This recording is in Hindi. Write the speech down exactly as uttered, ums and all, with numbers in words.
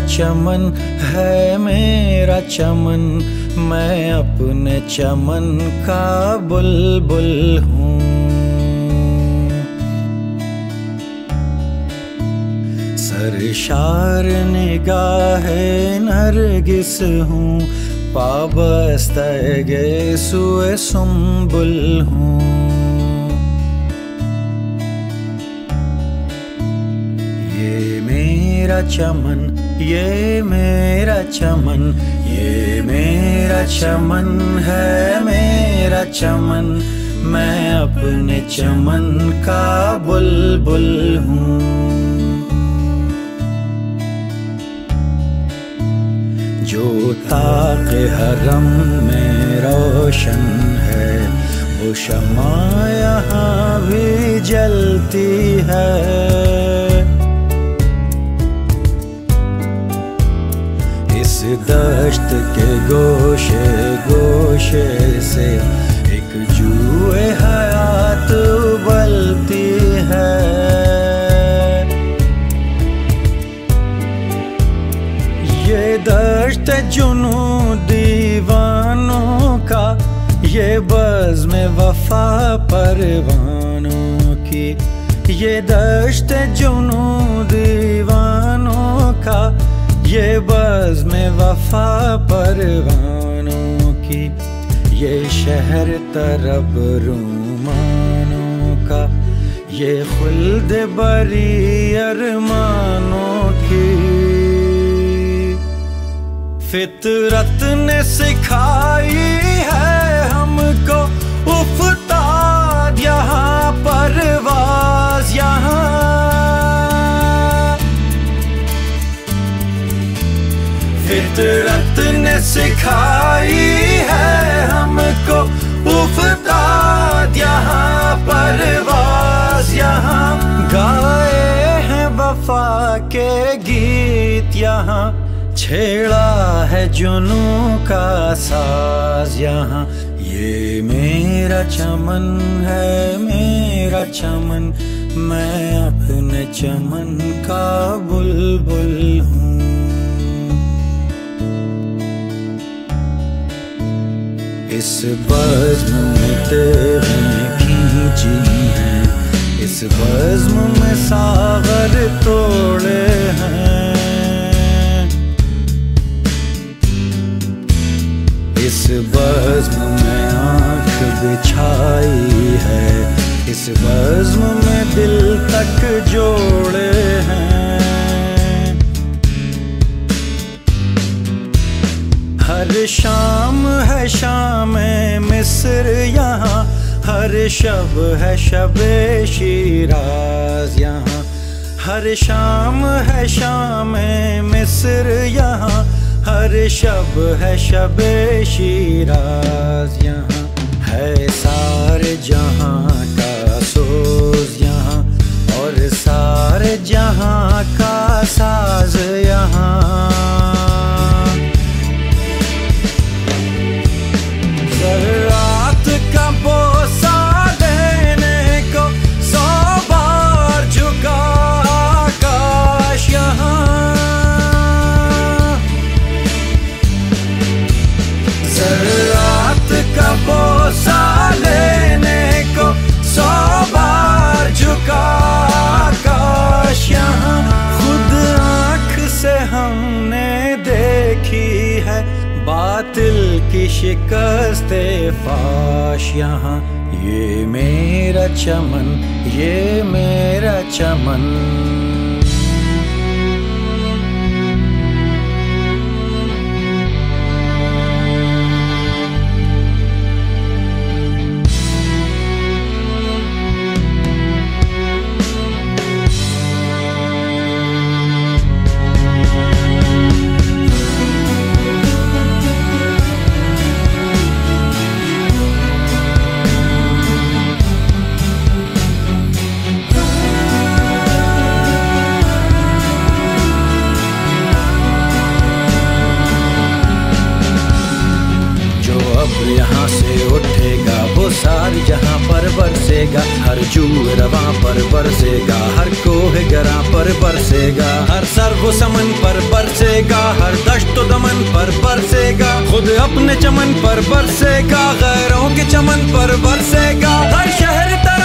चमन है मेरा चमन, मैं अपने चमन का बुलबुल हूँ। सरशार निगाहे नरगिस हूँ, पाबस्तगे सुए सुम्बुल हूँ। ये मेरा चमन, ये मेरा चमन, ये मेरा चमन है मेरा चमन, मैं अपने चमन का बुलबुल हूँ। जो ताक़े हरम में रोशन है, वो शमा यहाँ भी जलती है। इस दश्त के गोशे गोशे से एक जुए हयात उबलती है। ये दश्त जुनू दीवानों का, ये बज़्म वफा परवानों की। ये दश्त जुनू दीवानों का, ये बज़्म वफा परवानों की। ये शहर तरब रूमानों का, ये खुल्द बरी अरमानों की। फितरत ने सिखाई है हमको उफ़्ताद यहाँ, परवाज़ यहाँ। फितरत ने सिखाई है हमको उफ़्ताद यहाँ, परवाज़ यहाँ। गाए हैं वफा के गीत यहाँ, छेड़ा है जुनू का साज यहाँ। ये मेरा चमन है मेरा चमन, मैं अपने चमन का बुलबुल हूँ। इस बज़्म में तेरें खींची हैं, इस बज़्म में सागर तोड़े हैं। इस बज़्म में आँख बिछाई है, इस बज़्म में दिल तक जोड़े हैं। हर शाम है शाम मिस्र यहाँ, हर शब है शबे शिराज यहाँ। हर शाम है शाम मिस्र यहाँ, हर शब है शबे शिराज यहाँ। है सारे जहाँ का सोज यहाँ, और सारे जहाँ का साज यहाँ। ज़र्रात का बोसा देने को सौ बार झुका आकाश यहाँ। ज़र्रात का बोसा लेने को सौ बार झुका आकाश यहाँ। खुद आँख से हमने देखी है बातिल की शिकस्ते फाश यहाँ। ये मेरा चमन, ये मेरा चमन। यहाँ से उठेगा वो सार जहाँ पर पर बरसेगा, हर जू रवां पर बरसेगा, हर कोह गरा पर बरसेगा, हर सर्व समन पर बरसेगा, हर दश्त दमन पर बरसेगा, खुद अपने चमन पर बरसेगा, गैरों के चमन पर बरसेगा, हर शहर तरह